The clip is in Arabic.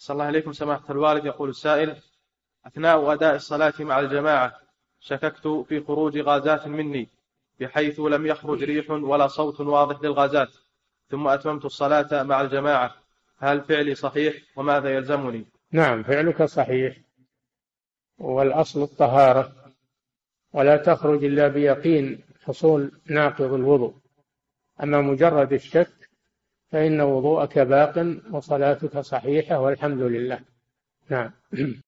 صلى الله عليكم سماحة الوالد. يقول السائل: أثناء أداء الصلاة مع الجماعة شككت في خروج غازات مني، بحيث لم يخرج ريح ولا صوت واضح للغازات، ثم أتممت الصلاة مع الجماعة، هل فعلي صحيح وماذا يلزمني؟ نعم، فعلك صحيح، والأصل الطهارة، ولا تخرج إلا بيقين حصول ناقض الوضوء. أما مجرد الشك فإن وضوءك باق وصلاتك صحيحة والحمد لله. نعم.